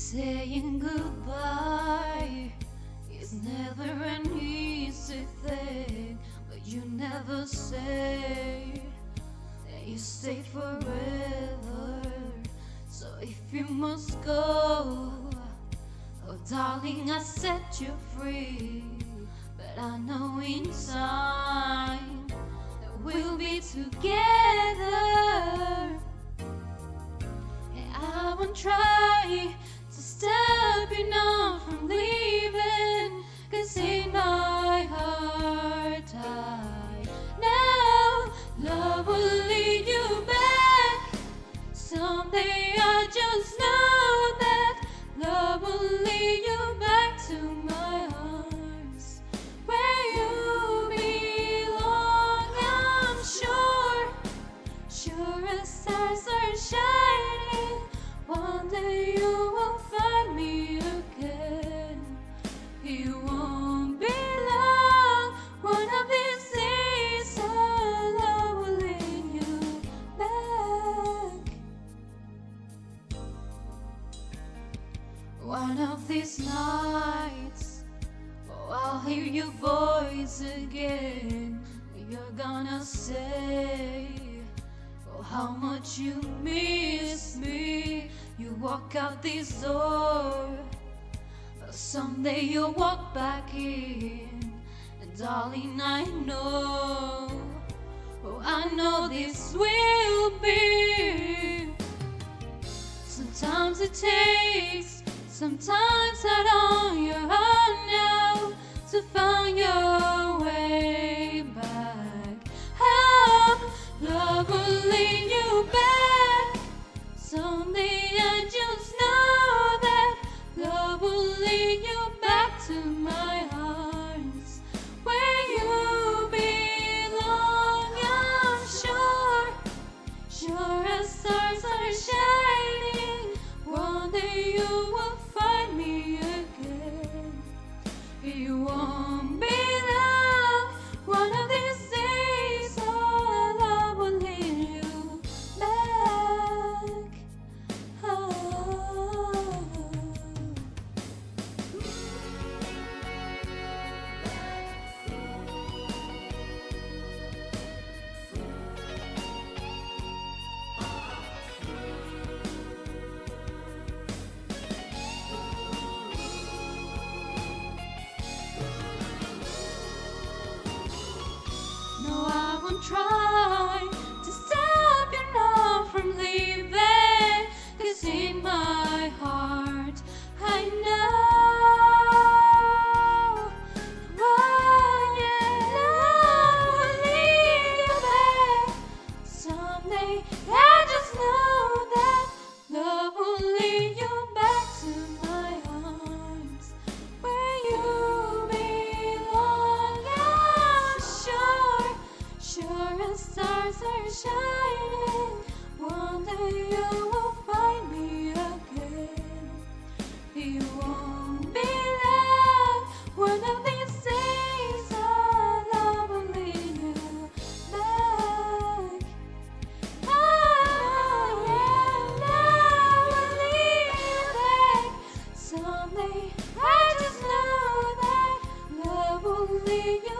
Saying goodbye is never an easy thing, but you never say that you stay forever. So if you must go, oh darling, I set you free. But I know in time that we'll be together. And I won't try to stop you now from leaving, 'cause in my heart I know love will lead you back. Someday I just know that love will lead you back to my arms, where you belong. I'm sure as stars are shining, one day you will find me again. You won't be long. One of these days our love will lead you back. One of these nights, oh, I'll hear your voice again. You're gonna say, oh, how much you miss me. You walk out this door, but someday you'll walk back in. And darling, I know, oh, I know this will be. Sometimes it takes, sometimes out on your own now, to find your way back. How love will lead you back. Someday I just know that love will lead you back to my arms, where you belong. I'm sure as stars are shining, one day you will find me again. You won't be long. One of these days our love will lead you back. Oh. No, I won't try to stop you now from leaving, 'cause in my heart I know, oh yeah, love will lead you back. Someday I just know that love will lead you back to my arms, where you belong. I'm sure as stars are shining, one day you will find me again. You won't be long. One of these days our love will lead you back. Oh yeah, love will lead you back. Someday I just know that love will lead you